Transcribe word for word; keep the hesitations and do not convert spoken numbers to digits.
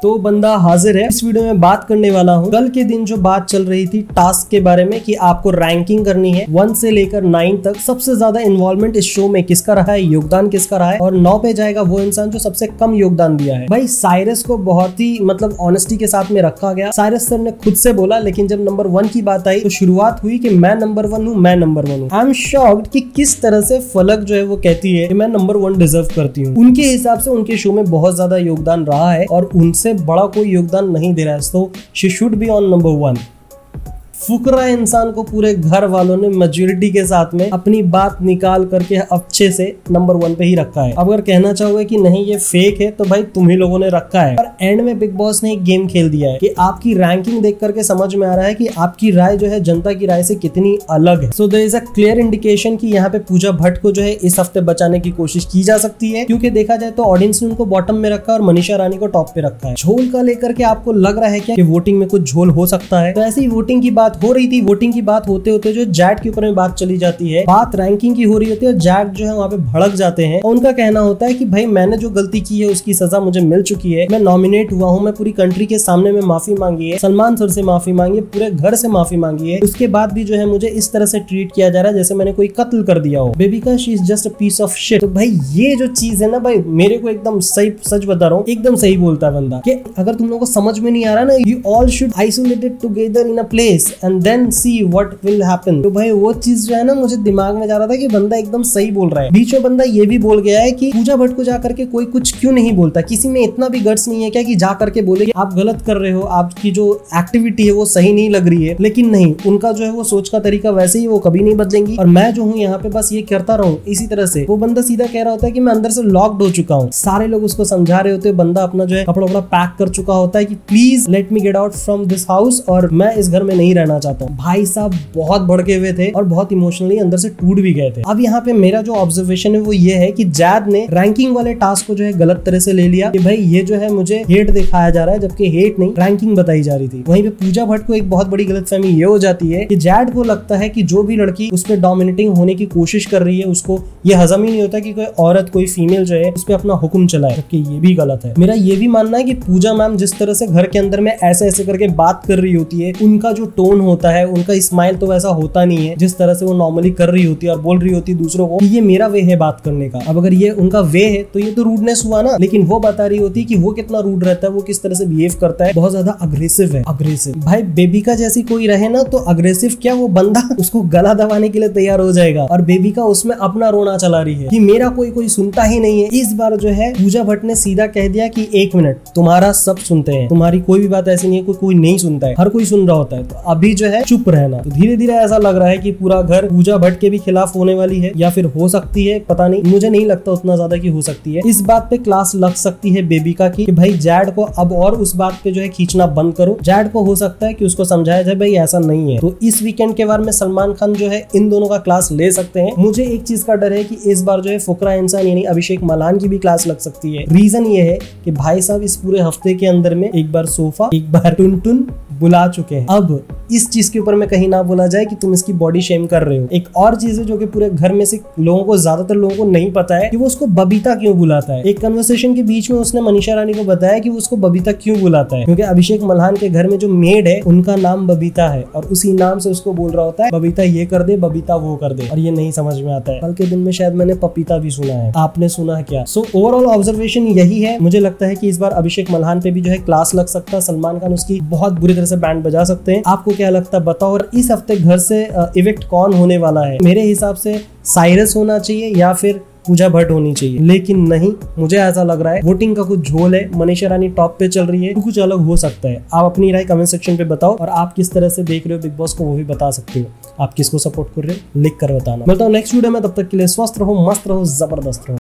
तो बंदा हाजिर है। इस वीडियो में बात करने वाला हूँ कल के दिन जो बात चल रही थी टास्क के बारे में कि आपको रैंकिंग करनी है वन से लेकर नाइन तक। सबसे ज्यादा इन्वॉल्वमेंट इस शो में किसका रहा है, योगदान किसका रहा है, और नौ पे जाएगा वो इंसान जो सबसे कम योगदान दिया है। भाई साइरस को बहुत ही मतलब ऑनेस्टी के साथ में रखा गया। साइरस सर ने खुद से बोला, लेकिन जब नंबर वन की बात आई तो शुरुआत हुई कि मैं नंबर वन हूँ, मैं नंबर वन हूँ। आई एम शॉक्ड कि किस तरह से फलक जो है वो कहती है कि मैं नंबर वन डिजर्व करती हूँ। उनके हिसाब से उनके शो में बहुत ज्यादा योगदान रहा है और उनसे बड़ा कोई योगदान नहीं दे रहा है, तो she should be on number one. फुकरा इंसान को पूरे घर वालों ने मेजोरिटी के साथ में अपनी बात निकाल करके अच्छे से नंबर वन पे ही रखा है। अगर कहना चाहोगे कि नहीं ये फेक है तो भाई तुम ही लोगों ने रखा है। और एंड में बिग बॉस ने एक गेम खेल दिया है कि आपकी रैंकिंग देख करके समझ में आ रहा है कि आपकी राय जो है जनता की राय से कितनी अलग है। So there is a clear indication कि यहाँ पे पूजा भट्ट को जो है इस हफ्ते बचाने की कोशिश की जा सकती है, क्योंकि देखा जाए तो ऑडियंस ने उनको बॉटम में रखा और मनीषा रानी को टॉप पे रखा है। झोल का लेकर के आपको लग रहा है क्या कि वोटिंग में कुछ झोल हो सकता है? तो ऐसी ही वोटिंग की बात हो रही थी। वोटिंग की बात होते होते जो जैड के ऊपर में बात चली जाती है, बात रैंकिंग की हो रही होती है, जैड जो है वहाँ पे भड़क जाते हैं और उनका कहना होता है कि भाई मैंने जो गलती की है उसकी सजा मुझे मिल चुकी है, मैं नॉमिनेट हुआ हूँ, मैं पूरी कंट्री के सामने में माफी मांगी है, सलमान सर से माफी मांगी है, पूरे घर से माफी मांगी है, उसके बाद भी जो है मुझे इस तरह से ट्रीट किया जा रहा है जैसे मैंने कोई कत्ल कर दिया हो। Bebika she is just a piece of shit. तो भाई ये जो चीज है ना भाई, मेरे को एकदम सही, सच बता रहा हूँ, एकदम सही बोलता है बंदा कि अगर तुम लोगों को समझ में नहीं आ रहा ना, you all should isolated together in a place and then see what will happen. तो भाई वो चीज जो है ना मुझे दिमाग में जा रहा था कि बंदा एकदम सही बोल रहा है। बीच में बंदा ये भी बोल गया है कि पूजा भट्ट को जाकर के कोई कुछ क्यों नहीं बोलता, किसी में इतना भी गट्स नहीं है क्या कि जा करके बोले कि आप गलत कर रहे हो, आपकी जो एक्टिविटी है वो सही नहीं लग रही है। लेकिन नहीं, उनका जो है वो सोच का तरीका वैसे ही, वो कभी नहीं बदलेंगी और मैं जो हूँ यहाँ पे बस ये करता रहूँ इसी तरह से। वो बंदा सीधा कह रहा होता है कि मैं अंदर से लॉक्ड हो चुका हूँ। सारे लोग उसको समझा रहे होते हैं, बंदा अपना जो है कपड़ा वपड़ा पैक कर चुका होता है कि please let me get out from this house और मैं इस घर में नहीं रहना चाहता हूँ। भाई साहब बहुत भड़के हुए थे और बहुत इमोशनली अंदर से टूट भी गए थे। अब यहाँ पे मेरा जो ऑब्जर्वेशन है वो ये है कि जैद ने रैंकिंग वाले टास्क को जो है गलत तरह से ले लिया कि भाई ये जो है मुझे हेट दिखाया जा रहा है, जबकि हेट नहीं रैंकिंग बताई जा रही थी। वहीं पे पूजा भट्ट को एक बहुत बड़ी गलतफहमी ये हो जाती है कि जैद को लगता है कि जो भी लड़की उसमें डोमिनेटिंग होने की कोशिश कर रही है उसको ये हजम ही नहीं होता कि कोई औरत, कोई फीमेल जो है उस पर अपना हुक्म चलाए, जबकि ये भी गलत है। मेरा ये भी मानना है कि पूजा मैम जिस तरह से घर के अंदर में ऐसे ऐसे करके बात कर रही होती है, उनका जो टोन होता है, उनका स्माइल तो वैसा होता नहीं है जिस तरह से वो नॉर्मली कर रही होती है और बोल रही होती है दूसरों को कि ये मेरा वे है बात करने का। अब अगर ये उनका वे है तो ये तो रूडनेस हुआ ना, लेकिन वो बता रही होती है कि वो कितना रूड रहता है, वो किस तरह से बिहेव करता है, बहुत ज्यादा अग्रेसिव है। अग्रेसिव भाई बेबिका जैसी कोई रहे ना तो अग्रेसिव क्या, वो बंदा उसको गला दबाने के लिए तैयार हो जाएगा। और बेबिका उसमें अपना रोना चला रही है कि मेरा कोई कोई सुनता ही नहीं है। इस बार जो है पूजा भट्ट ने सीधा कह दिया कि एक मिनट, तुम्हारा सब सुनते हैं, तुम्हारी कोई भी बात ऐसी नहीं है कोई कोई नहीं सुनता है, हर कोई सुन रहा होता है, तो अभी जो है चुप रहना। तो धीरे धीरे ऐसा लग रहा है कि पूरा घर पूजा भट्ट के भी खिलाफ होने वाली है, या फिर हो सकती है, पता नहीं, मुझे नहीं लगता उतना ज्यादा कि हो सकती है। इस बात पे क्लास लग सकती है बेबिका की कि भाई जैड को अब और उस बात पे जो है खींचना बंद करो। जैड को हो सकता है कि उसको समझाया जाए भाई ऐसा नहीं है। तो इस वीकेंड के बारे में सलमान खान जो है इन दोनों का क्लास ले सकते हैं। मुझे एक चीज का डर है कि इस बार जो है फुकरा इंसान यानी अभिषेक मल्हान की भी क्लास लग सकती है। रीजन ये है कि भाई साहब इस पूरे हफ्ते के अंदर में एक बार सोफा, एक बार टुन टुन बुला चुके हैं। अब इस चीज के ऊपर में कहीं ना बोला जाए कि तुम इसकी बॉडी शेम कर रहे हो। एक और चीज है जो कि पूरे घर में से लोगों को, ज्यादातर लोगों को नहीं पता है कि वो उसको बबीता क्यों बुलाता है। एक कन्वर्सेशन के बीच में उसने मनीषा रानी को बताया कि वो उसको बबीता क्यों बुलाता है, क्योंकि अभिषेक मल्हान के घर में जो मेड है उनका नाम बबीता है और उसी नाम से उसको बोल रहा होता है बबीता ये कर दे, बबीता वो कर दे, और ये नहीं समझ में आता है। कल के दिन में शायद मैंने पपीता भी सुना है, आपने सुना है क्या? सो ओवरऑल ऑब्जर्वेशन यही है। मुझे लगता है कि इस बार अभिषेक मल्हान पे भी जो है क्लास लग सकता है। सलमान खान उसकी बहुत बुरी तरह से बैंड बजा सकते हैं। आपको क्या लगता है बताओ। और इस हफ्ते घर से इवेक्ट कौन होने वाला है? मेरे हिसाब से साइरस होना चाहिए या फिर पूजा भट्ट होनी चाहिए, लेकिन नहीं, मुझे ऐसा लग रहा है वोटिंग का कुछ झोल है, मनीषा रानी टॉप पे चल रही है, तो कुछ अलग हो सकता है। आप अपनी राय कमेंट सेक्शन पे बताओ और आप किस तरह से देख रहे हो बिग बॉस को, वो भी बता सकते हो। आप किसको सपोर्ट कर रहे हो लिख कर बताना। मिलता हूँ नेक्स्ट वीडियो में, तब तक के लिए स्वस्थ रहो, मस्त रहो, जबरदस्त रहो।